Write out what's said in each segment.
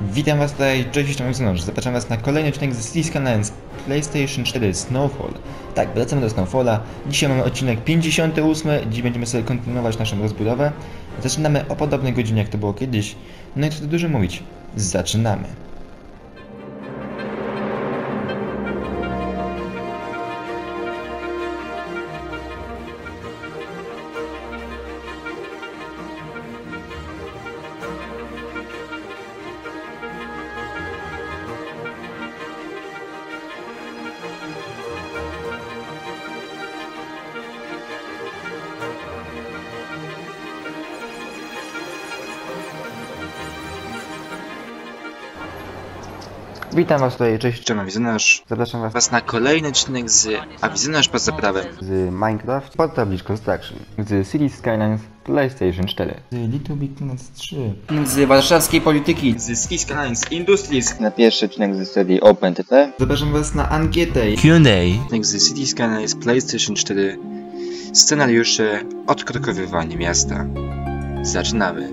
Witam was tutaj, cześć, jestem Aleksander. Zapraszam was na kolejny odcinek ze Cities Skylines PlayStation 4 Snowfall. Tak, wracamy do Snowfalla. Dzisiaj mamy odcinek 58, dziś będziemy sobie kontynuować naszą rozbudowę. Zaczynamy o podobnej godzinie jak to było kiedyś. No i co tu dużo mówić, zaczynamy. Witam was tutaj, cześć, Cześć, Wizjonerz. zapraszam was Na kolejny odcinek z Wizjonerz pod zaprawem. z Minecraft Portable Construction, z Cities Skylines PlayStation 4, z Little Big Planet 3, Z warszawskiej polityki. Z Cities Skylines Industries. Na pierwszy odcinek ze serii OpenTP. Zapraszam was na ankietę. Odcinek z Cities Skylines PlayStation 4. Scenariusze odkrokowywanie miasta. Zaczynamy.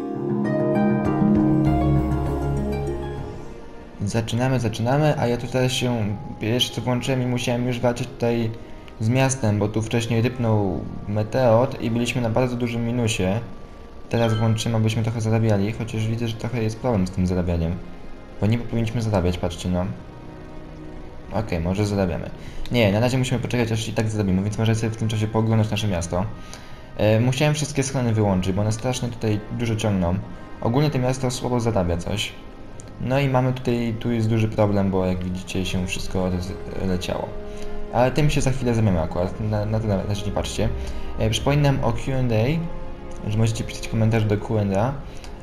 Zaczynamy, a ja tutaj się pierwsze co włączyłem i musiałem już walczyć tutaj z miastem, bo tu wcześniej rypnął meteor i byliśmy na bardzo dużym minusie. Teraz włączymy, abyśmy trochę zarabiali, chociaż widzę, że trochę jest problem z tym zarabianiem. Bo nie powinniśmy zarabiać, patrzcie no. Okej, może zarabiamy. Nie, na razie musimy poczekać aż i tak zarabimy, więc może sobie w tym czasie pooglądać nasze miasto. Musiałem wszystkie schrony wyłączyć, bo one strasznie tutaj dużo ciągną. Ogólnie to miasto słabo zarabia coś. No i mamy tutaj, tu jest duży problem, bo jak widzicie się wszystko leciało. Ale tym się za chwilę zajmiemy akurat, na to na razie nie patrzcie. Przypominam o Q&A, że możecie pisać komentarze do Q&A.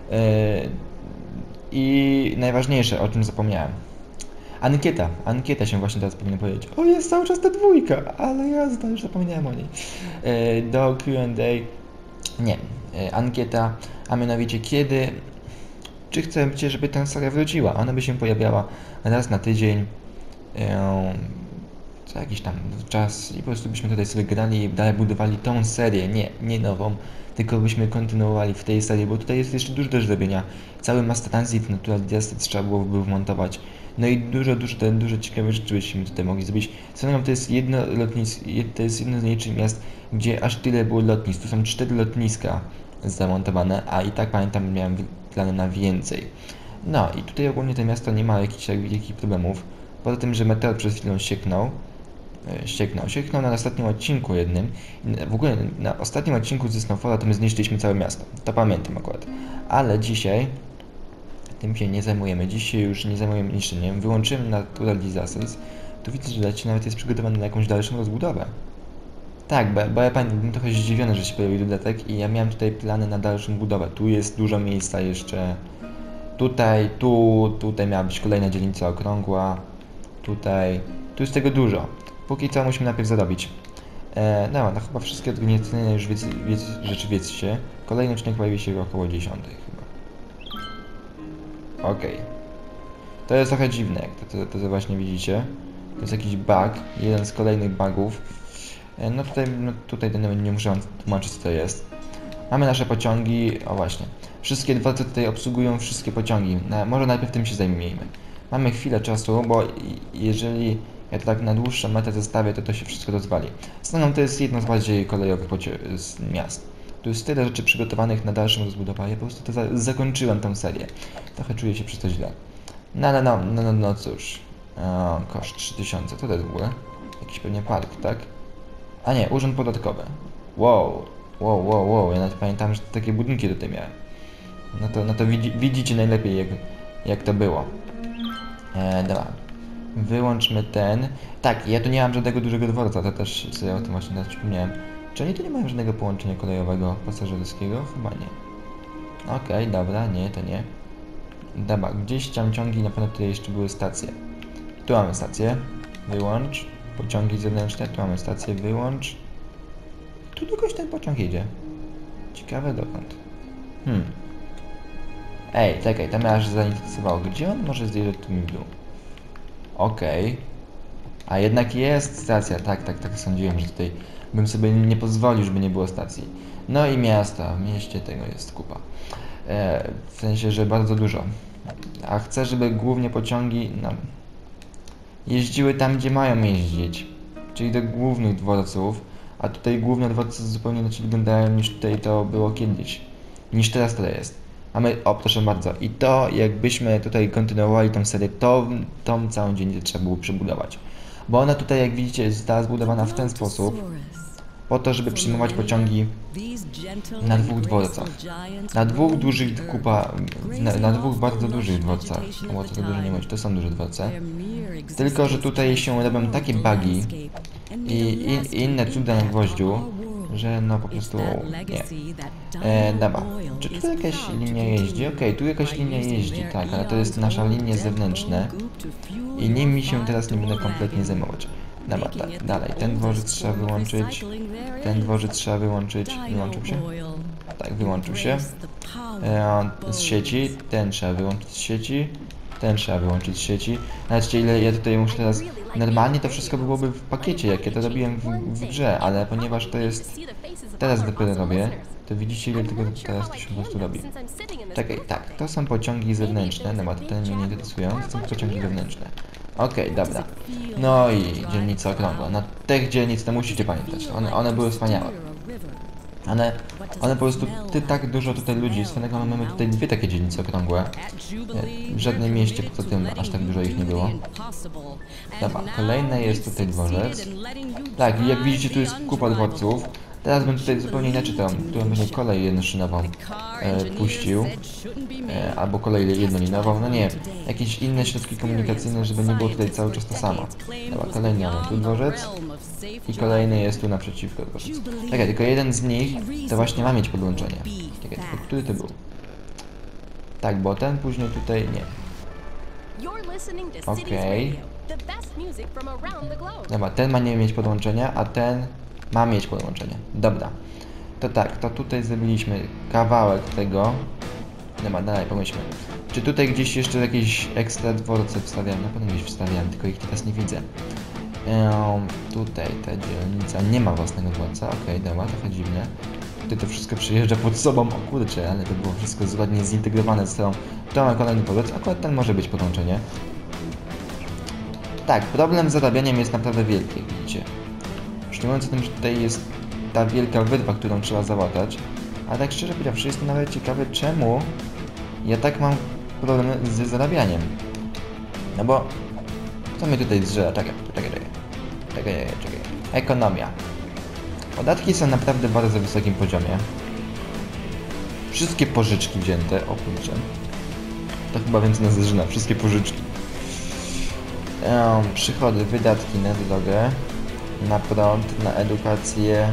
I najważniejsze, o czym zapomniałem. Ankieta się właśnie teraz powinien powiedzieć. O, jest cały czas ta dwójka, ale jazda, już zapomniałem o niej. Do Q&A, nie, ankieta, a mianowicie kiedy... Czy chcecie, żeby ta seria wróciła? Ona by się pojawiała raz na tydzień, co jakiś tam czas i po prostu byśmy tutaj sobie grali i dalej budowali tą serię, nie nową, tylko byśmy kontynuowali w tej serii, bo tutaj jest jeszcze dużo do zrobienia. Cały Master Transit Natural Disaster trzeba było wmontować. No i dużo ciekawych rzeczy byśmy tutaj mogli zrobić. Co to jest jedno z nielicznych miast, gdzie aż tyle było lotnisk. Tu są 4 lotniska zamontowane, a i tak pamiętam, miałem plany na więcej. No i tutaj ogólnie to miasto nie ma jakichś wielkich problemów. Poza tym, że meteor przez chwilę ścieknął na ostatnim odcinku jednym. W ogóle na ostatnim odcinku ze Snowfalla to my zniszczyliśmy całe miasto. To pamiętam akurat. Ale dzisiaj tym się nie zajmujemy. Dzisiaj już nie zajmujemy niszczeniem. Wyłączyłem Natural Disasters. Tu widzę, że leci nawet jest przygotowany na jakąś dalszą rozbudowę. Tak, bo ja byłem trochę zdziwiony, że się pojawił dodatek i ja miałem tutaj plany na dalszą budowę. Tu jest dużo miejsca jeszcze. Tutaj miała być kolejna dzielnica okrągła. Tu jest tego dużo. Póki co musimy najpierw zarobić. No chyba wszystkie organizacyjne już rzeczy wiecie. Kolejny odcinek pojawi się około 10 chyba. Okej. To jest trochę dziwne, jak to właśnie widzicie. To jest jakiś bug, jeden z kolejnych bugów. No tutaj nie muszę wam tłumaczyć, co to jest. Mamy nasze pociągi, o właśnie. Wszystkie dworce tutaj obsługują wszystkie pociągi. Może najpierw tym się zajmijmy. Mamy chwilę czasu, bo jeżeli ja to tak na dłuższą metę zostawię, to się wszystko rozwali. Staną to jest jedno z bardziej kolejowych miast. Tu jest tyle rzeczy przygotowanych na dalszą rozbudowę, ja po prostu zakończyłem tą serię. Trochę czuję się przez to źle. No cóż. Koszt 3000, co to jest w ogóle? Jakiś pewnie park, tak? A nie, urząd podatkowy. Wow, ja nawet pamiętam, że takie budynki tutaj miałem. No to widzicie najlepiej jak to było. Dobra. Wyłączmy ten. Tak, ja tu nie mam żadnego dużego dworca, to też sobie o tym właśnie teraz przypomniałem. Czy oni tu nie mają żadnego połączenia kolejowego, pasażerskiego? Chyba nie. Okej, dobra, nie, to nie. Dobra, gdzieś tam ciągi, na pewno tutaj jeszcze były stacje. Tu mamy stację. Wyłącz. Pociągi zewnętrzne, tu mamy stację, wyłącz. Tu długoś ten pociąg jedzie. Ciekawe dokąd. Ej, czekaj, to mnie aż zainteresowało. Gdzie on może zjeżdżać tu mi w dół? Okej. A jednak jest stacja, tak sądziłem, że tutaj bym sobie nie pozwolił, żeby nie było stacji. No i miasta, w mieście tego jest kupa. W sensie, że bardzo dużo. A chcę, żeby głównie pociągi jeździły tam, gdzie mają jeździć, czyli do głównych dworców, a tutaj główne dworce zupełnie inaczej wyglądają niż tutaj to było kiedyś, niż teraz to jest. O, proszę bardzo, i to jakbyśmy tutaj kontynuowali tą serię, tą całą dzielnicę trzeba było przebudować. Bo ona tutaj, jak widzicie, została zbudowana w ten sposób, po to, żeby przyjmować pociągi na dwóch dworcach. Na dwóch dużych na dwóch bardzo dużych dworcach. Bo to dużo nie mówić, to są duże dworce. Tylko, że tutaj się robią takie bugi i inne cuda na gwoździu, że no po prostu nie. Dobra, czy tu jakaś linia jeździ? Okej, tu jakaś linia jeździ, tak, ale to jest nasza linie zewnętrzne i nimi się teraz nie będę kompletnie zajmować. Dobra, tak, dalej, ten dworzec trzeba wyłączyć, ten dworzec trzeba wyłączyć, wyłączył się? Tak, wyłączył się z sieci, ten trzeba wyłączyć z sieci, ten trzeba wyłączyć z sieci. Zobaczcie, ile ja tutaj muszę teraz... Normalnie to wszystko byłoby w pakiecie, jak ja to robiłem w grze, ale ponieważ to jest... Teraz dopiero robię, to widzicie, ile tego teraz to się po prostu robi. Czekaj, tak, to są pociągi zewnętrzne, no bo te mnie nie interesują, to są pociągi wewnętrzne. Okej, dobra. No i dzielnica okrągła. No tych dzielnic to musicie pamiętać, one były wspaniałe. One po prostu tak dużo tutaj ludzi, swoją mamy tutaj dwie takie dzielnice okrągłe. W żadnym mieście poza tym aż tak dużo ich nie było. Dobra, kolejny jest tutaj dworzec. Tak, i jak widzicie, tu jest kupa dworców. Teraz bym tutaj zupełnie inaczej którą będzie kolej jednoszynową puścił. Albo kolej jednolinową, no nie, jakieś inne środki komunikacyjne, żeby nie było tutaj cały czas to samo. Dobra, kolejny mamy tu dworzec i kolejny jest tu naprzeciwko dworzec. Czekaj, tylko jeden z nich to właśnie ma mieć podłączenie. Czekaj, tylko który to był? Tak, bo ten później tutaj nie. Okej. Dobra, ten ma nie mieć podłączenia, a ten ma mieć podłączenie. Dobra. To tak, to tutaj zrobiliśmy kawałek tego. Dobra, dalej pomyślmy. Czy tutaj gdzieś jeszcze jakieś ekstra dworce wstawiałem? Na pewno gdzieś wstawiałem, tylko ich teraz nie widzę. Tutaj ta dzielnica nie ma własnego dworca. Okej, dobra, trochę dziwne. Tutaj to wszystko przyjeżdża pod sobą. O kurczę, ale to było wszystko zgodnie zintegrowane z tą. To ma kolejny dworzec. Akurat ten może być podłączenie. Tak, problem z zarabianiem jest naprawdę wielki, widzicie. Szczególnie o tym, że tutaj jest ta wielka wyrwa, którą trzeba załatać. Ale tak szczerze powiedziawszy, jestem nawet ciekawy, czemu ja tak mam problemy z zarabianiem. No bo co mnie tutaj zżera? Czekaj. Ekonomia. Podatki są naprawdę w bardzo wysokim poziomie. Wszystkie pożyczki wzięte, o kurczę. To chyba więcej nas zżyna, wszystkie pożyczki. Przychody, wydatki na drogę, na prąd, na edukację.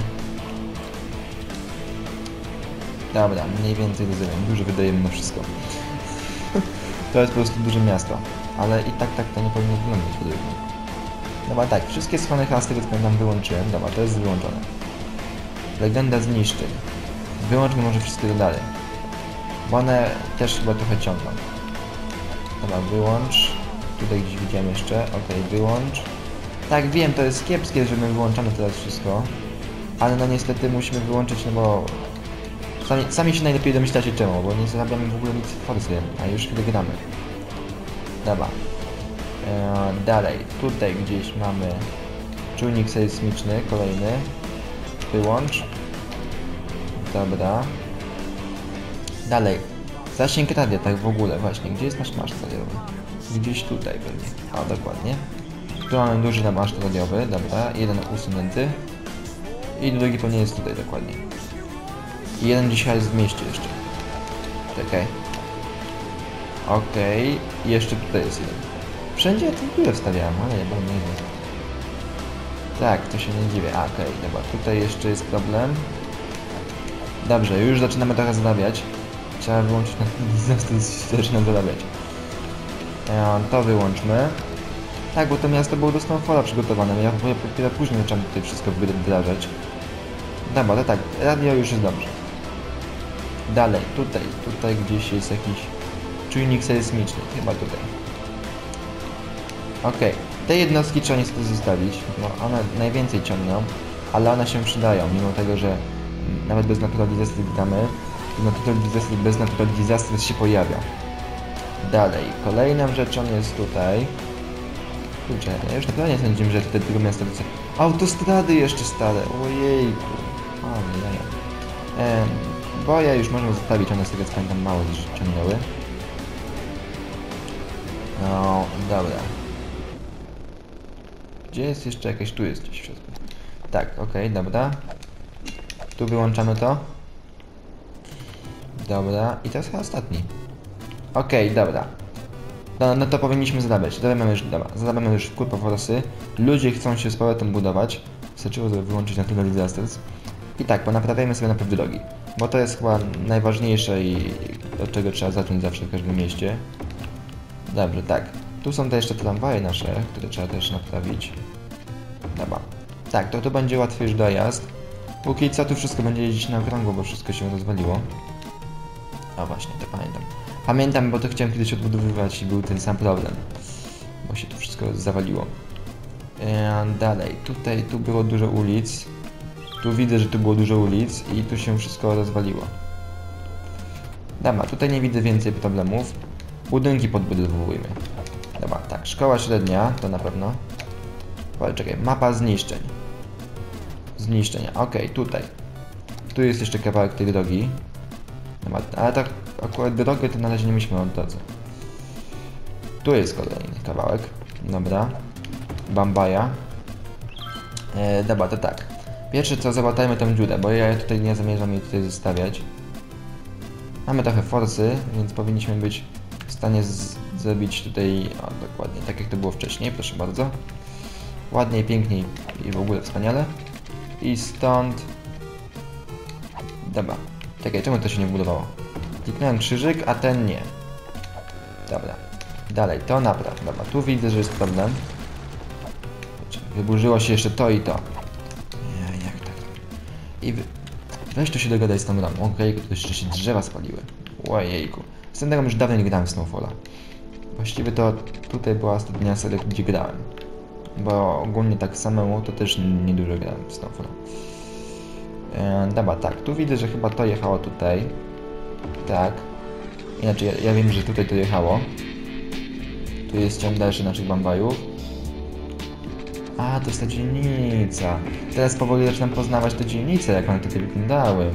Dobra, mniej więcej rozumiem. Dużo wydajemy na wszystko. To jest po prostu duże miasto. Ale i tak to nie powinno wyglądać według mnie. Dobra, tak, wszystkie schody chyba z tego względu wyłączyłem. Dobra, to jest wyłączone. Legenda zniszczeń. Wyłączmy może wszystkie dalej. Bo one też chyba trochę ciągną. Dobra, wyłącz. Tutaj gdzieś widziałem jeszcze. Okej, wyłącz. Tak, wiem, to jest kiepskie, że my wyłączamy teraz wszystko. Ale no niestety musimy wyłączyć, no bo... Sami się najlepiej domyślacie czemu, bo nie zarabiamy w ogóle nic w Forcy, a już chwilę gramy. Dobra. Dalej, tutaj gdzieś mamy czujnik sejsmiczny, kolejny. Wyłącz. Dobra. Dalej. Zasięg radia, tak w ogóle, właśnie. Gdzie jest nasz maszt radiowy? Gdzieś tutaj pewnie. O, dokładnie. Tu mamy duży maszt radiowy, dobra. Jeden usunięty. I drugi pewnie jest tutaj dokładnie. I jeden dzisiaj jest w mieście jeszcze. Czekaj. Okej. I jeszcze tutaj jest jeden. Wszędzie ja tyle wstawiałem, ale ja nie wiem. Tak, to się nie dziwię. Okej, dobra. Tutaj jeszcze jest problem. Dobrze, już zaczynamy trochę zarabiać. Trzeba wyłączyć na zaczyna zarabiać. To wyłączmy. Tak, bo to miasto było do snowfalla przygotowane. Ja dopiero później zacząłem tutaj wszystko wdrażać. Dobra, to tak, radio już jest dobrze. Dalej, tutaj gdzieś jest jakiś czujnik sejsmiczny, chyba tutaj. Okej, te jednostki trzeba niestety zostawić, bo one najwięcej ciągną, ale one się przydają, mimo tego, że nawet bez natural disaster gramy, bez natural disaster się pojawia. Dalej, kolejną rzeczą jest tutaj... Kurczę, ja już naprawdę nie sądziłem, że tutaj tego miasta lecę. Autostrady jeszcze stare, ojejku. O, jaja. Bo ja już możemy zostawić, one z tego co pamiętam mało ciągnęły. No, dobra. Gdzie jest jeszcze jakieś? Tu jest gdzieś w środku. Tak, okej, dobra. Tu wyłączamy to. Dobra, i teraz chyba ostatni. Okej, dobra. No to powinniśmy zarabiać. Zarabiamy już w kurwa forsy. Ludzie chcą się z powrotem budować. Wystarczyło wyłączyć Natural Disasters. I tak, ponaprawiajmy sobie najpierw drogi. Bo to jest chyba najważniejsze i od czego trzeba zacząć zawsze w każdym mieście. Dobrze, tak. Tu są te jeszcze tramwaje nasze, które trzeba też naprawić. Dobra. Tak, to będzie łatwy już dojazd. Póki co tu wszystko będzie jeździć na okrągło, bo wszystko się rozwaliło. O właśnie, to pamiętam. Pamiętam, bo to chciałem kiedyś odbudowywać i był ten sam problem. Bo się tu wszystko zawaliło. Dalej, tu było dużo ulic. Tu widzę, że tu było dużo ulic i tu się wszystko rozwaliło. Dobra, tutaj nie widzę więcej problemów. Budynki podbudowujmy. Dobra, tak, szkoła średnia, to na pewno. Ale czekaj, mapa zniszczeń. Zniszczenia, okej, tutaj. Tu jest jeszcze kawałek tej drogi. Dobra, ale tak, akurat drogę to na razie nie myślimy o drodze. Tu jest kolejny kawałek. Dobra. Bambaja. Dobra, to tak. Pierwsze co, załatajmy tę dziurę, bo ja tutaj nie zamierzam jej tutaj zostawiać. Mamy trochę forsy, więc powinniśmy być w stanie zrobić tutaj, o dokładnie, tak jak to było wcześniej, proszę bardzo. Ładniej, piękniej i w ogóle wspaniale. I stąd... Dobra. Czekaj, czemu to się nie budowało? Kliknąłem krzyżyk, a ten nie. Dobra. Dalej, to napraw. Dobra, tu widzę, że jest problem. Wyburzyło się jeszcze to i to. Jak tak? I weź to się dogadaj z tą ramą. Okej, tu jeszcze się drzewa spaliły. Ojejku. Z tym już dawno nie grałem w Snowfalla. Właściwie to tutaj była ostatnia seria, gdzie grałem. Bo ogólnie tak samemu to też niedużo grałem w Snowfalla. Dobra, tak. Tu widzę, że chyba to jechało tutaj. Tak. Inaczej, ja wiem, że tutaj to jechało. Tu jest ciąg dalszy naszych bambajów. A, to jest ta dzielnica. Teraz powoli zaczynam poznawać te dzielnice, jak one tutaj wyglądały.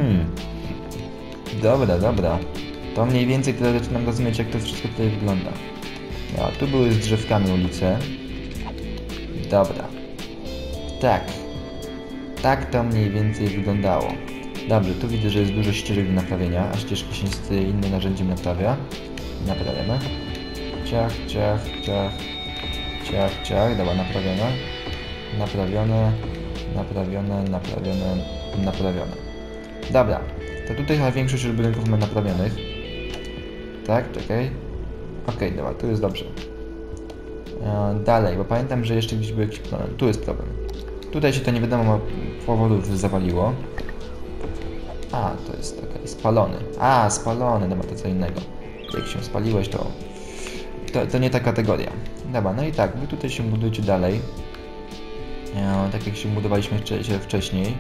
Dobra, dobra. To mniej więcej tyle zaczynam rozumieć, jak to wszystko tutaj wygląda. No, tu były z drzewkami ulice. Dobra. Tak. Tak to mniej więcej wyglądało. Dobrze, tu widzę, że jest dużo ścieżek do naprawienia, a ścieżki się z innym narzędziem naprawia. Naprawiamy. Ciach, ciach, ciach. Ciach, ciach. Dobra, naprawione. Naprawione. Naprawione, naprawione, naprawione. Dobra. To tutaj chyba większość już budynków mamy naprawionych. Tak, czekaj. Okej, dobra, tu jest dobrze. Dalej, bo pamiętam, że jeszcze gdzieś był jakiś problem. Tu jest problem. Tutaj się to nie wiadomo powodów zawaliło. A, to jest okej, spalony. A, spalony, dobra, to co innego. Jak się spaliłeś, to nie ta kategoria. Dobra, no i tak, wy tutaj się budujcie dalej. Tak jak się budowaliśmy wcześniej.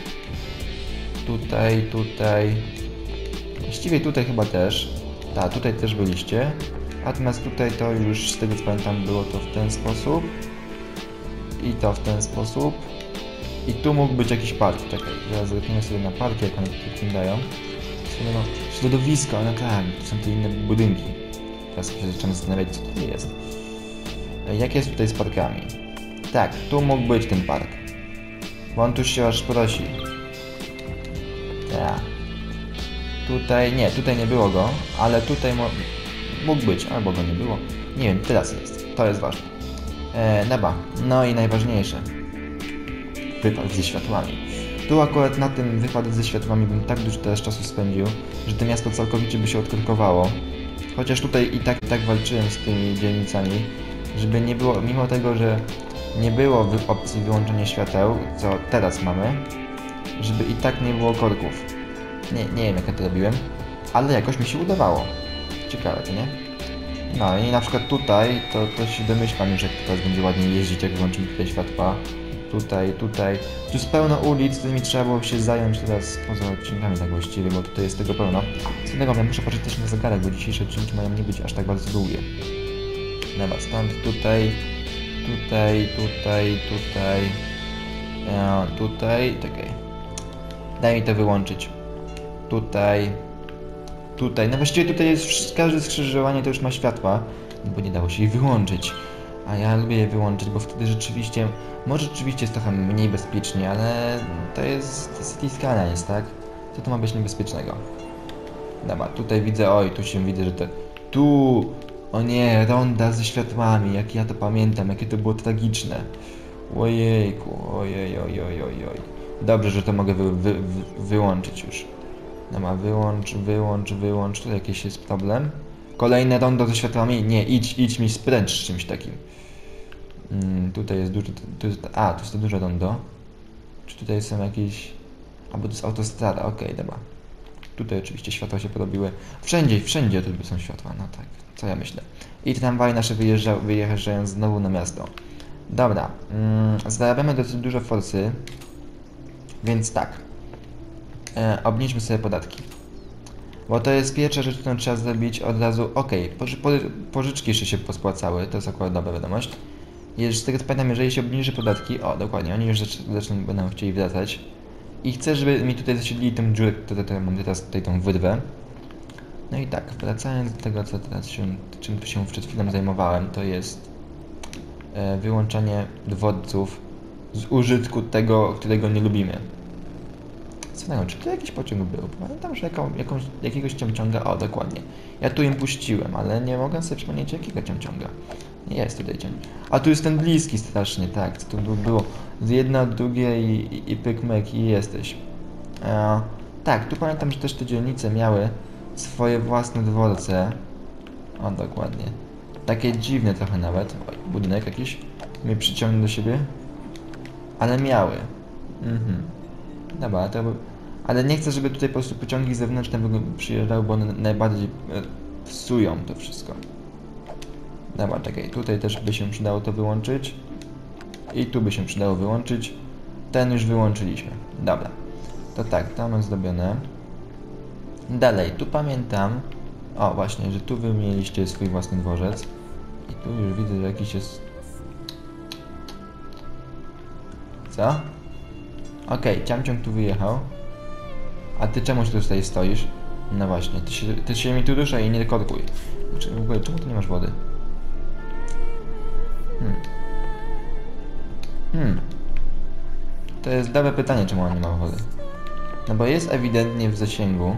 Tutaj. Właściwie tutaj chyba też. Tak, tutaj też byliście. Natomiast tutaj to już, z tego co pamiętam, było to w ten sposób. I to w ten sposób. I tu mógł być jakiś park. Czekaj, teraz zerkniemy sobie na parki, jak one tutaj wyglądają. Środowisko, no tak, to są te inne budynki. Teraz się zaczynamy zastanawiać, co tutaj jest. Jak jest tutaj z parkami? Tak, tu mógł być ten park. Bo on tu się aż prosi. Tak. Tutaj nie było go, ale tutaj mógł być, albo go nie było. Nie wiem, teraz jest. To jest ważne. Dobra, no i najważniejsze. Wypad ze światłami. Tu akurat na tym wypadku ze światłami bym tak dużo teraz czasu spędził, że to miasto całkowicie by się odkorkowało. Chociaż tutaj i tak walczyłem z tymi dzielnicami, żeby nie było, mimo tego, że nie było opcji wyłączenia świateł, co teraz mamy, żeby i tak nie było korków. Nie wiem, jak ja to robiłem, ale jakoś mi się udawało. Ciekawe, to nie? No i na przykład tutaj, to się domyślam już, jak teraz będzie ładnie jeździć, jak włączymy tutaj światła. tutaj. Tu jest pełno ulic, którymi trzeba było się zająć teraz poza odcinkami tak właściwie, bo tutaj jest tego pełno. Z innego ja muszę patrzeć też na zegarek, bo dzisiejsze odcinki mają nie być aż tak bardzo długie. Dobra, stąd tutaj, czekaj. Daj mi to wyłączyć. Tutaj. No właściwie tutaj jest każde skrzyżowanie to już ma światła, bo nie dało się ich wyłączyć. A ja lubię je wyłączyć, bo wtedy rzeczywiście, może rzeczywiście jest trochę mniej bezpiecznie, ale to jest City Skylines, tak? Co to ma być niebezpiecznego? Dobra, tutaj widzę, widzę, że to... Tu! O nie, ronda ze światłami, jak ja to pamiętam, jakie to było tragiczne. Ojejku, oj. Dobrze, że to mogę wyłączyć już. Dobra, wyłącz, tu jakiś jest problem. Kolejne rondo ze światłami, nie, idź mi spręcz z czymś takim. Tutaj jest duże, tu jest to duże rondo. Czy tutaj są jakieś... Albo to jest autostrada, okej, dobra. Tutaj oczywiście światła się porobiły. Wszędzie tu są światła, no tak, co ja myślę. I tramwaje nasze wyjeżdżają znowu na miasto. Dobra, zarabiamy dosyć dużo forsy. Więc tak. Obniżmy sobie podatki. Bo to jest pierwsza rzecz, którą trzeba zrobić od razu. Pożyczki jeszcze się pospłacały, to jest akurat dobra wiadomość. Z tego co pamiętam, jeżeli się obniży podatki, dokładnie, oni już będą chcieli wracać. I chcę, żeby mi tutaj zasiedlili tę dziurę, którą mam teraz tutaj tą wyrwę. No i tak, wracając do tego, co teraz czym tu się przed chwilą zajmowałem, to jest wyłączanie dworców z użytku tego, którego nie lubimy. Czy to jakiś pociąg był? Pamiętam, że jakiegoś ciąga. Dokładnie. Ja tu im puściłem, ale nie mogę sobie przypomnieć jakiego ciąga. Nie jest tutaj ciąg. A tu jest ten bliski strasznie, tak. Co tu było? Z jedna od drugiej i pyk-myk i jesteś. Tak, tu pamiętam, że też te dzielnice miały swoje własne dworce. Dokładnie. Takie dziwne trochę nawet. Budynek jakiś mnie przyciągnął do siebie. Ale miały. Dobra, ale nie chcę, żeby tutaj po prostu pociągi zewnętrzne przyjeżdżały, bo one najbardziej psują to wszystko. Dobra, czekaj, tutaj też by się przydało to wyłączyć. I tu by się przydało wyłączyć. Ten już wyłączyliśmy. Dobra, to tak, tam jest zrobione. Dalej, tu pamiętam... właśnie, że tu wy mieliście swój własny dworzec. I tu już widzę, że jakiś jest... Co? Okej, ciamciąg tu wyjechał. A ty czemuś tu tutaj stoisz? No właśnie, ty się mi tu ruszaj i nie korkuj. W ogóle, czemu tu nie masz wody? To jest dobre pytanie, czemu on nie ma wody. No bo jest ewidentnie w zasięgu.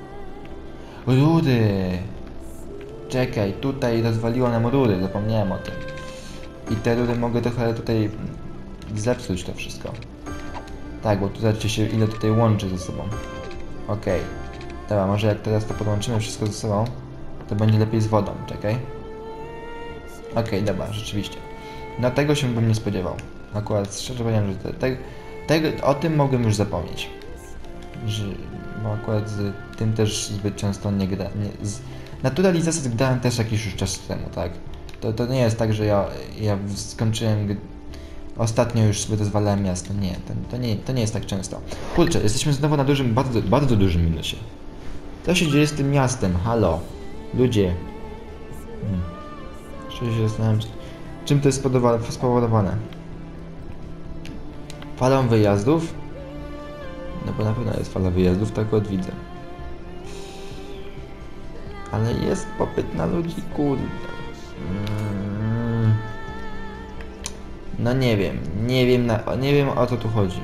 Rury! Czekaj, tutaj rozwaliło nam rury, zapomniałem o tym. I te rury mogę trochę tutaj zepsuć to wszystko. Tak, bo tu zobaczcie się ile tutaj łączy ze sobą. Okej. Dobra, może jak teraz to podłączymy wszystko ze sobą, to będzie lepiej z wodą, czekaj. Okej, dobra, rzeczywiście. No tego się bym nie spodziewał. Akurat szczerze powiem, że o tym mogłem już zapomnieć. Bo akurat z tym też zbyt często nie gra. Naturalizację grałem też jakiś już czas temu, tak? To nie jest tak, że ja skończyłem... Ostatnio już sobie rozwalałem miasto. Nie, to nie jest tak często. Kurczę, jesteśmy znowu na dużym, bardzo, bardzo dużym minusie. Co się dzieje z tym miastem? Halo? Ludzie. Jeszcze się zastanawiam, czym to jest spowodowane. Falą wyjazdów? No bo na pewno jest fala wyjazdów, tak akurat widzę. Ale jest popyt na ludzi, kurde. No nie wiem o co tu chodzi.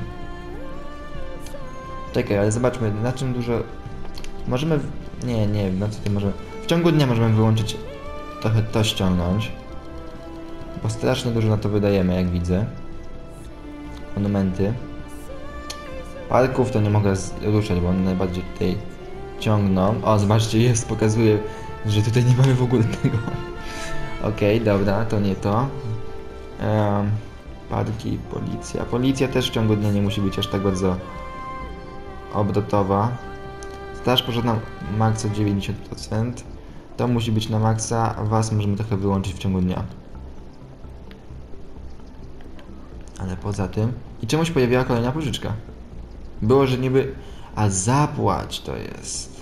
Czekaj, ale zobaczmy, na czym dużo... Możemy... Nie wiem, na co ty możemy... W ciągu dnia możemy wyłączyć... Trochę to ściągnąć. Bo strasznie dużo na to wydajemy, jak widzę. Monumenty. Parków to nie mogę ruszać, bo one najbardziej tutaj ciągną. Zobaczcie, pokazuje, że tutaj nie mamy w ogóle tego. Okej, dobra, to nie to. Parki, policja. Policja też w ciągu dnia nie musi być aż tak bardzo obrotowa. Straż pożarna maksa 90%. To musi być na maksa, was możemy trochę wyłączyć w ciągu dnia. Ale poza tym... I czemuś pojawiła kolejna pożyczka. Było, że niby... A zapłać to jest.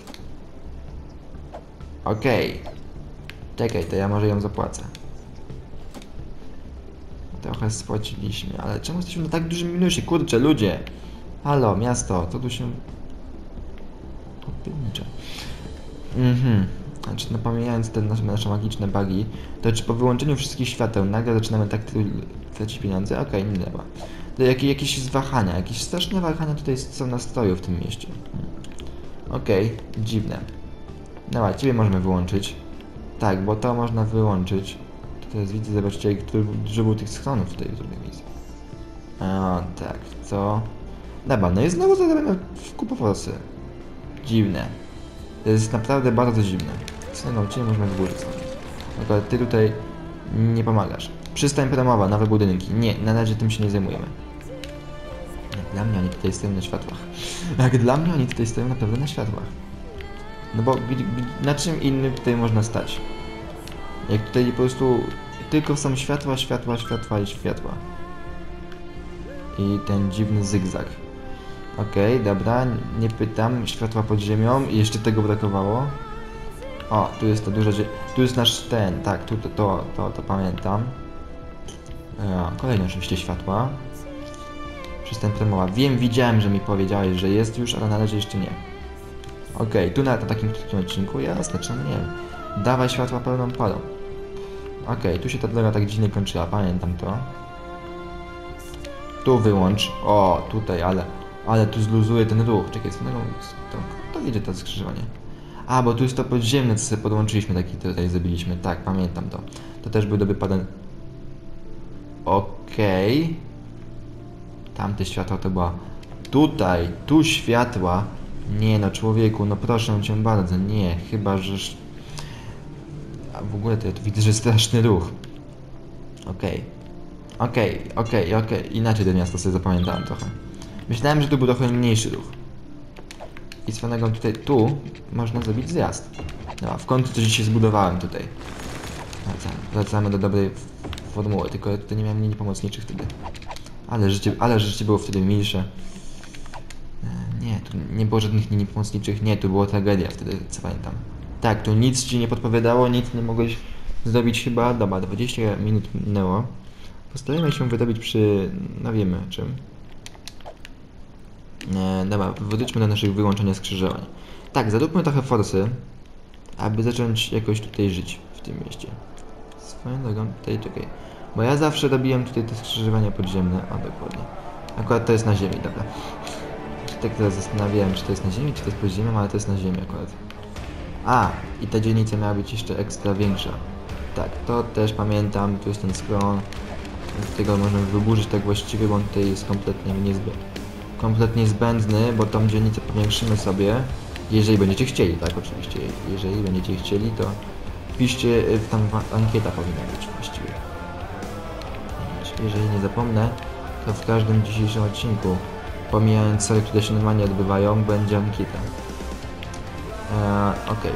Okej. Czekaj, to ja może ją zapłacę. Trochę spłaciliśmy, ale czemu jesteśmy na tak dużym minusie? Kurczę, ludzie! Halo, miasto, to tu się... Popiernicze. Znaczy, no pomijając te nasze magiczne bugi, to czy po wyłączeniu wszystkich świateł nagle zaczynamy tak tracić pieniądze? Okej, nie ma. To jakieś wahania, jakieś straszne wahania tutaj są na stoju w tym mieście. Okej, dziwne. Dobra, ciebie możemy wyłączyć. Tak, bo to można wyłączyć. To jest, widzę, zobaczcie, dużo było tych schronów tutaj w drugiej wizji. O, tak, co? Dobra, no i znowu zadamy w kupoforsy. Dziwne. To jest naprawdę bardzo dziwne. No, cię możemy wyburzyć. Tylko ty tutaj nie pomagasz. Przystań promowa, nowe budynki. Nie, na razie tym się nie zajmujemy. Jak dla mnie oni tutaj stoją na światłach. Jak dla mnie oni tutaj stoją naprawdę na światłach. No bo na czym innym tutaj można stać? Jak tutaj po prostu tylko są światła, światła, światła i światła. I ten dziwny zygzak. Okej, dobra, nie pytam. Światła pod ziemią i jeszcze tego brakowało. O, tu jest to dużo... Tu jest nasz ten, tak, to pamiętam. Kolejne oczywiście światła. Przystęp promowa. Wiem, widziałem, że mi powiedziałeś, że jest już, ale na razie jeszcze nie. Okej, tu na takim krótkim odcinku, jasne, czemu nie? Dawaj światła pełną parą. Okej, tu się ta droga tak dziwnie kończyła, pamiętam to. Tu wyłącz. O, tutaj, ale tu zluzuje ten ruch. Czekaj, to idzie to skrzyżowanie. A, bo tu jest to podziemne, co sobie podłączyliśmy, taki tutaj zrobiliśmy. Tak, pamiętam to. To też był dobry paden. Okej. Tamte światła to była... Tutaj, tu światła. Nie no, człowieku, no proszę cię bardzo, nie, chyba, że... A w ogóle to ja tu widzę, że straszny ruch. Okej. Inaczej to miasto sobie zapamiętałem trochę. Myślałem, że tu był trochę mniejszy ruch. I swoją tutaj, tu można zrobić zjazd. No, w końcu coś się zbudowałem tutaj. Wracamy do dobrej formuły, tylko ja tutaj nie miałem linii pomocniczych wtedy. Ale życie było wtedy milsze. Nie, tu nie było żadnych linii pomocniczych, nie, tu była tragedia wtedy, co pamiętam. Tak, tu nic ci nie podpowiadało, nic nie mogłeś zrobić chyba. Dobra, 20 minut minęło. Postarajmy się wyrobić przy... no wiemy czym. Dobra, wróćmy do naszych wyłączenia skrzyżowań. Tak, zaróbmy trochę forsy, aby zacząć jakoś tutaj żyć w tym mieście. Swoją drogą, tutaj czekaj. Bo ja zawsze robiłem tutaj te skrzyżowania podziemne. O, dokładnie. Akurat to jest na ziemi, dobra. Tak teraz zastanawiałem, czy to jest na ziemi, czy to jest pod ziemią, ale to jest na ziemi akurat. A, i ta dzielnica miała być jeszcze ekstra większa. Tak, to też pamiętam, tu jest ten skron. Tego możemy wyburzyć tak właściwie, bo on tutaj jest kompletnie zbędny, bo tą dzielnicę powiększymy sobie. Jeżeli będziecie chcieli, tak oczywiście. Jeżeli będziecie chcieli, to piszcie, tam ankieta powinna być właściwie. Jeżeli nie zapomnę, to w każdym dzisiejszym odcinku, pomijając serie, które się normalnie odbywają, będzie ankieta. Okej,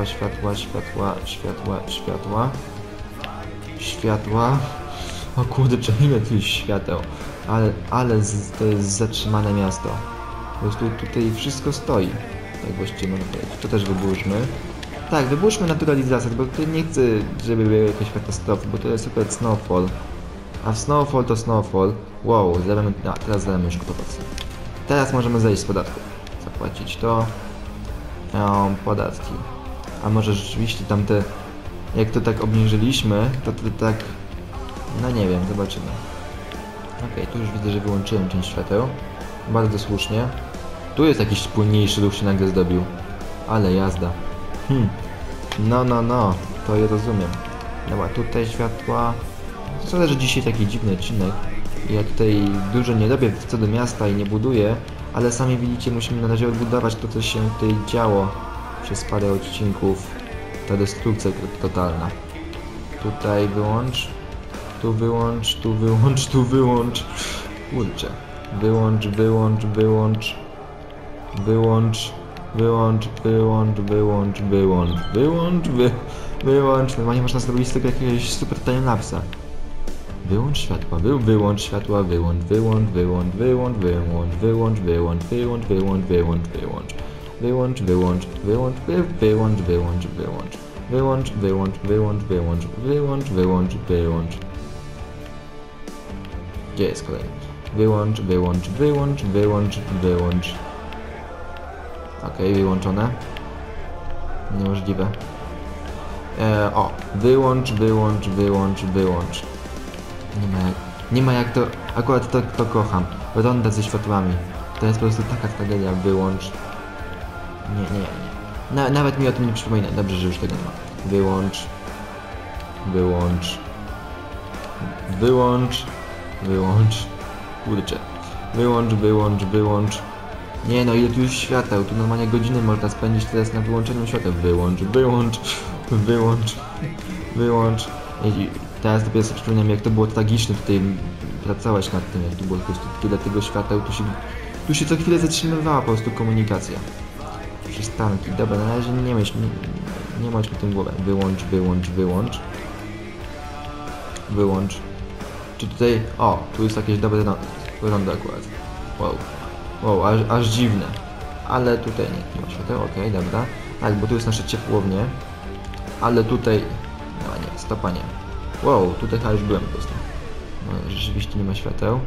światła. O kurde, ile tu jest świateł. To jest zatrzymane miasto. Po prostu tutaj wszystko stoi. Tak właściwie można powiedzieć. To też wyburzmy. Tak, wyburzmy naturalizację, bo tutaj nie chcę, żeby były jakieś katastrofy, bo to jest akurat snowfall. A w snowfall to snowfall. Wow, teraz zalemy już kupować. Teraz możemy zejść z podatku. Zapłacić to. Podatki. A może rzeczywiście tamte... Jak to tak obniżyliśmy, to tak... No nie wiem, zobaczymy. Okej, tu już widzę, że wyłączyłem część świateł. Bardzo słusznie. Tu jest jakiś płynniejszy ruch się nagle zdobił. Ale jazda. No, to ja rozumiem. Dobra, tutaj światła. To zależy dzisiaj taki dziwny odcinek. Ja tutaj dużo nie robię co do miasta i nie buduję, ale sami widzicie, musimy na razie odbudować to, co się tutaj działo przez parę odcinków. Ta destrukcja totalna. Tutaj wyłącz. Tu wyłącz. Kurczę. Wyłącz. Normalnie można zrobić z tego jakiegoś super timelapsa. Wyłącz światła, wyłącz światła, wyłącz, wyłącz, wyłącz, wyłącz, wyłącz, wyłącz, wyłącz, wyłącz, wyłącz, wyłącz, wyłącz. Wyłącz, wyłącz, wyłącz, wyłącz, wyłącz, wyłącz. Wyłącz, wyłącz, wyłącz, wyłącz, wyłącz, wyłącz, wyłącz. Gdzie jest kolejny? Wyłącz, wyłącz, wyłącz, wyłącz, wyłącz. Okej, wyłączone. Niemożliwe. O, wyłącz, wyłącz, wyłącz, wyłącz. Nie ma jak to, akurat to kocham. Ronda ze światłami. To jest po prostu taka tragedia, wyłącz. Nie. Nawet mi o tym nie przypomina. Dobrze, że już tego nie ma. Wyłącz. Wyłącz. Wyłącz. Wyłącz. Kurczę. Wyłącz, wyłącz, wyłącz. Nie no, ile tu już świateł. Tu normalnie godziny można spędzić teraz na wyłączeniu świateł. Wyłącz, wyłącz. Wyłącz. Wyłącz. I teraz dopiero sobie przypominam, jak to było tragiczne tutaj pracować nad tym, jak tu było po prostu tyle tego świateł. Tu się co chwilę zatrzymywała po prostu komunikacja. Przystanki. Dobra, na razie nie masz mi tym głowę. Wyłącz, wyłącz, wyłącz. Wyłącz. Czy tutaj... O, tu jest jakieś dobre rondo akurat. Wow, aż dziwne. Ale tutaj nie ma świateł, okej, dobra. Tak, bo tu jest nasze ciepłownie. Ale tutaj... No nie, stopa nie. Wow, tutaj chyba już byłem po prostu. No, rzeczywiście nie ma świateł.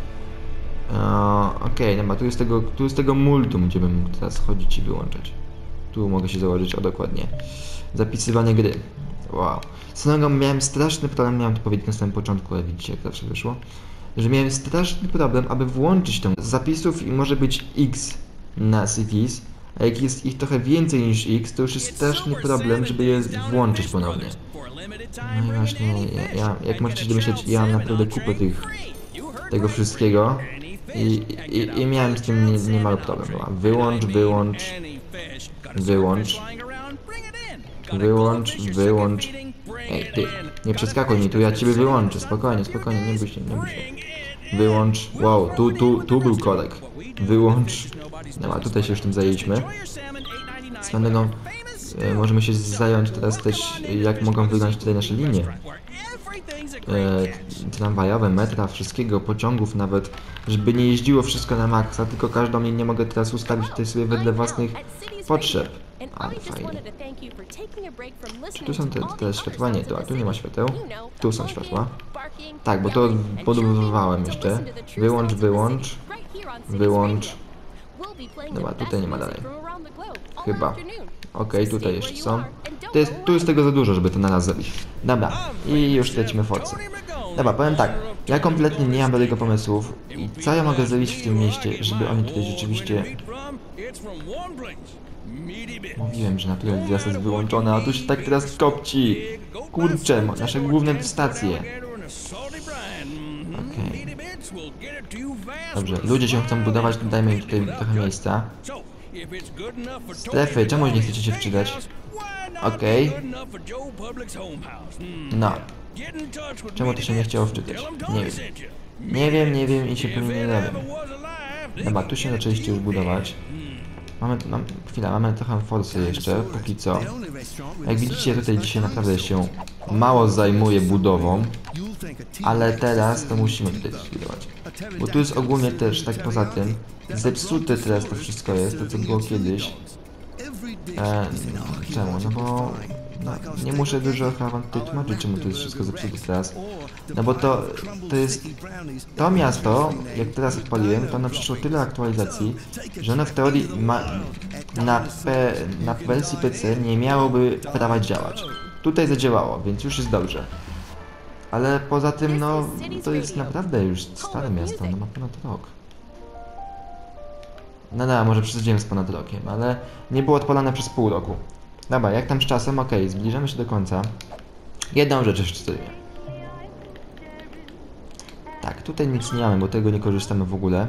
Okej, dobra, tu jest tego multum, gdzie bym mógł teraz chodzić i wyłączać. Tu mogę się założyć, o dokładnie. Zapisywanie gry. Wow. Miałem straszny problem, miałem to powiedzieć na samym początku, ale widzicie, jak zawsze wyszło. Że miałem straszny problem, aby włączyć tą zapisów i może być X na CDs, a jak jest ich trochę więcej niż X, to już jest straszny problem, żeby je włączyć ponownie. No i właśnie, jak możecie się domyśleć, ja mam naprawdę kupę tego wszystkiego i miałem z tym niemały problem. Wyłącz, wyłącz, wyłącz, wyłącz, wyłącz. Ej, ty, nie przeskakuj mi, tu ja ciebie wyłączę, spokojnie, nie bój się. Wyłącz, wow, tu był kolek. Wyłącz. No a tutaj się już tym zajęliśmy. Swoją drogą, możemy się zająć teraz też, jak mogą wyglądać tutaj nasze linie. Tramwajowe, metra, wszystkiego, pociągów nawet, żeby nie jeździło wszystko na maksa, tylko każdą linię mogę teraz ustawić tutaj sobie wedle własnych potrzeb. Ale fajnie. Czy tu są te światła? Nie, a tu nie ma świateł. Tu są światła. Tak, bo to podbudowywałem jeszcze. Wyłącz, wyłącz. Wyłącz. Dobra, tutaj nie ma dalej. Chyba. Okej, tutaj jeszcze są. Tu jest tego za dużo, żeby to na raz zrobić. Dobra, i już lecimy Forcy. Dobra, powiem tak. Ja kompletnie nie mam do tego pomysłów. I co ja mogę zrobić w tym mieście, żeby oni tutaj rzeczywiście... Mówiłem, że Natural Disaster jest wyłączone, a tu się tak teraz kopci. Kurczę, nasze główne stacje. Okej. Dobrze, ludzie się chcą budować, dajmy im tutaj trochę miejsca. Strefy, czemu nie chcecie się wczytać? Okej. No. Czemu to się nie chciało wczytać? Nie wiem i się pewnie nie dowiem. Dobra, tu się zaczęliście już budować. Mamy trochę forsy jeszcze, póki co. Jak widzicie, tutaj dzisiaj naprawdę się mało zajmuję budową. Ale teraz to musimy tutaj budować. Bo tu jest ogólnie też, tak poza tym, zepsute teraz to wszystko jest, to co było kiedyś. Czemu? No bo... No, nie muszę dużo chyba wam tutaj tłumaczyć, czemu to jest wszystko zepsute teraz. No bo to jest... To miasto, jak teraz odpaliłem, to ono przeszło tyle aktualizacji, że ono w teorii na wersji PC nie miałoby prawa działać. Tutaj zadziałało, więc już jest dobrze. Ale poza tym, no, to jest naprawdę już stare miasto, no ma ponad rok. No, może przesadziłem z ponad rokiem, ale nie było odpalane przez pół roku. Dobra, jak tam z czasem? Okej, zbliżamy się do końca. Jedną rzecz jeszcze zrobię. Tak, tutaj nic nie mamy, bo tego nie korzystamy w ogóle.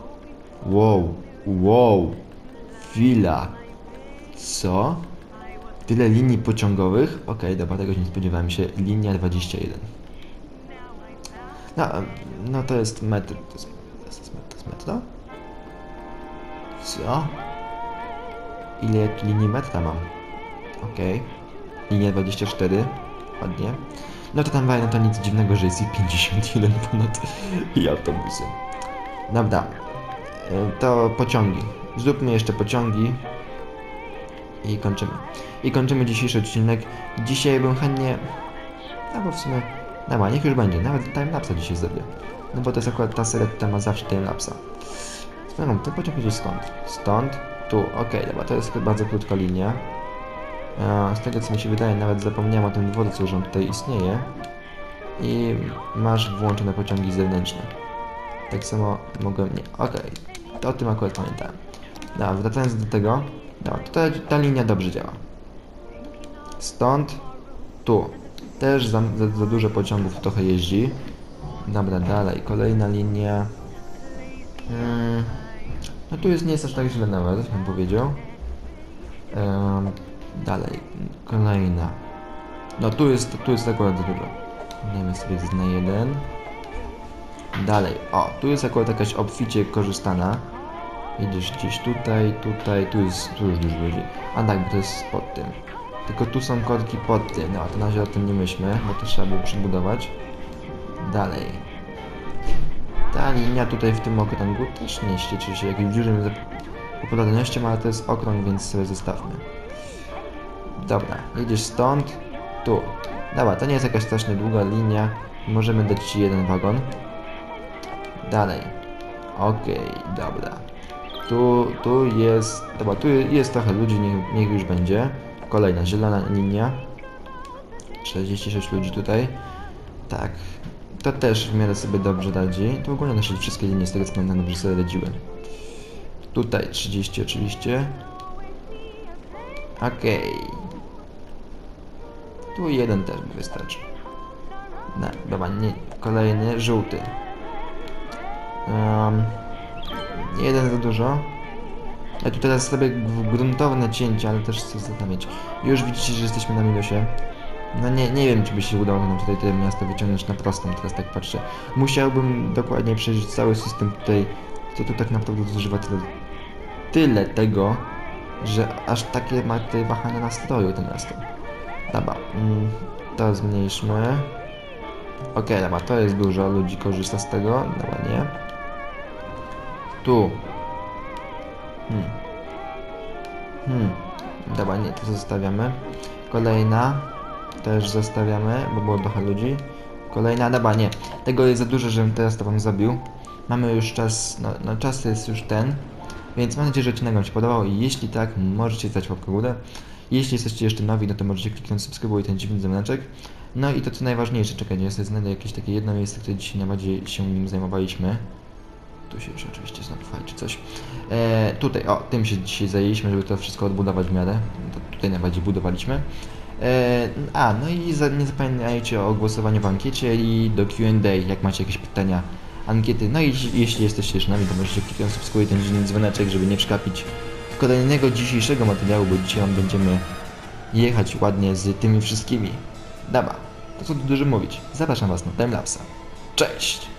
Wow. Chwila. Co? Tyle linii pociągowych? Okej, dobra, tego się nie spodziewałem się. Linia 21. No to jest metro. To jest metro? Co? Ile linii metra mam? Okej. Linia 24. ładnie. No to tam no to nic dziwnego, że jest ich 51 ponad i autobusy. Dobra, to pociągi. Zróbmy jeszcze pociągi i kończymy. I kończymy dzisiejszy odcinek. Dzisiaj bym chętnie... No bo w sumie... Dobra, niech już będzie. Nawet timelapsa dzisiaj zrobię. No bo to jest akurat ta seria, która ma zawsze timelapsa. No, ten pociąg idzie skąd? Stąd, tu, okej, dobra, to jest bardzo krótka linia. Z tego co mi się wydaje, nawet zapomniałem o tym dworcu, że on tutaj istnieje. I masz włączone pociągi zewnętrzne. Tak samo mogłem... Nie, okej, to o tym akurat pamiętałem. Dobra, wracając do tego. Dobra, tutaj ta linia dobrze działa. Stąd, tu. Też za dużo pociągów trochę jeździ. Dobra, dalej, kolejna linia. No tu nie jest aż tak źle nawet, bym powiedział. Dalej, kolejna. No tu jest akurat dużo. Dajmy sobie na 1. Dalej, o, tu jest akurat jakaś obficie korzystana. Idziesz gdzieś tutaj, tu już dużo ludzi. A tak, bo to jest pod tym. Tylko tu są korki pod tym, no to na razie o tym nie myślmy, bo to trzeba było przybudować. Dalej. Ta linia tutaj w tym okręgu też nie ścieczy się jakimś dużym popularnością, ale to jest okrąg, więc sobie zostawmy. Dobra, jedziesz stąd, tu. Dobra, to nie jest jakaś strasznie długa linia, możemy dać ci jeden wagon. Dalej. Okej, dobra. Tu jest... Dobra, tu jest trochę ludzi, niech już będzie. Kolejna zielona linia. 66 ludzi tutaj. Tak. To też w miarę sobie dobrze radzi. To ogólnie nasze wszystkie linie z tego co pamiętam dobrze sobie radziły. Tutaj 30 oczywiście. Okej. Tu jeden też mi wystarczy. No, dobra, nie. Kolejny, żółty. Jeden za dużo. Ja tu teraz zrobię gruntowne cięcie, ale też chcę zastanowić. Już widzicie, że jesteśmy na minusie. No nie wiem, czy by się udało nam tutaj to miasto wyciągnąć na prostą, teraz tak patrzę. Musiałbym dokładnie przejrzeć cały system tutaj, co tu tak naprawdę zużywa tyle tego, że aż takie ma tutaj wahania nastroju to miasto. Dobra, to zmniejszmy. Okej, dobra, to jest dużo, ludzi korzysta z tego, dobra, nie. Tu. Dobra, nie, to zostawiamy. Kolejna. Też zostawiamy, bo było trochę ludzi. Kolejna, dobra, nie. Tego jest za dużo, żebym teraz to wam zabił. Mamy już czas, no czas jest już ten. Więc mam nadzieję, że odcinek wam się podobał i jeśli tak, możecie dać łapkę w górę. Jeśli jesteście jeszcze nowi, no to możecie kliknąć subskrybuj ten dziwny dzwoneczek. No i to co najważniejsze, czekajcie, ja sobie znajdę jakieś takie jedno miejsce, które dzisiaj najbardziej się nim zajmowaliśmy. Tu się już oczywiście znowu fajczy coś. Tutaj, o, tym się dzisiaj zajęliśmy, żeby to wszystko odbudować w miarę. To tutaj najbardziej budowaliśmy. No i nie zapominajcie o głosowaniu w ankiecie i do Q&A, jak macie jakieś pytania, ankiety. No i jeśli jesteście już nami, to możecie kliknąć subskrybuj ten dziwny dzwoneczek, żeby nie przegapić kolejnego dzisiejszego materiału, bo dzisiaj będziemy jechać ładnie z tymi wszystkimi. Dobra, to co tu dużo mówić. Zapraszam was na timelapsa. Cześć!